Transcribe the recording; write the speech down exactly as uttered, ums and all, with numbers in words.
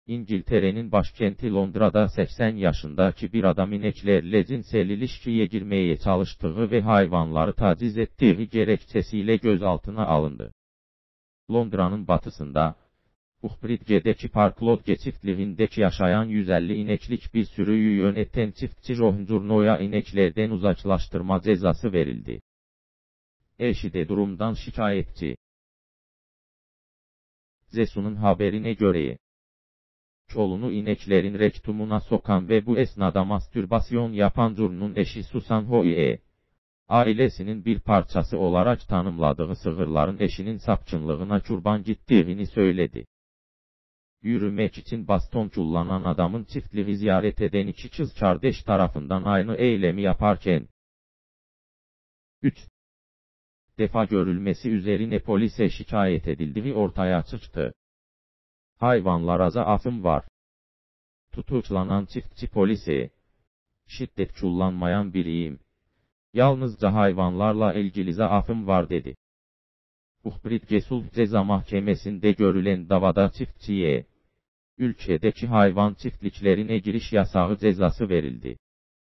İngiltere'nin başkenti Londra'da seksen yaşındaki bir adam ineklerle cinsel ilişkiye girmeye çalıştığı ve hayvanları taciz ettiği gerekçesiyle gözaltına alındı. Londra'nın batısında, Uxbridge'deki Parklodge çiftliğindeki yaşayan yüz elli ineklik bir sürüyü yöneten çiftçi Rohnjurno'ya ineklerden uzaklaştırma cezası verildi. Eşi de durumdan şikayetçi. Zesun'un haberine göre, çolunu ineklerin rektumuna sokan ve bu esnada mastürbasyon yapan Jurno'nun eşi Susan Hoye, ailesinin bir parçası olarak tanımladığı sığırların eşinin sapkınlığına kurban gittiğini söyledi. Yürümek için baston kullanan adamın çiftliği ziyaret eden iki kız kardeş tarafından aynı eylemi yaparken, üç defa görülmesi üzerine polise şikayet edildiği ortaya çıktı. Hayvanlara zaafım var. Tutuklanan çiftçi polise, şiddet kullanmayan biriyim. Yalnızca hayvanlarla ilgili zaafım var dedi. Uxbridge Sulh Ceza Mahkemesi'nde görülen davada çiftçiye, ülkedeki hayvan çiftliklerine giriş yasağı cezası verildi.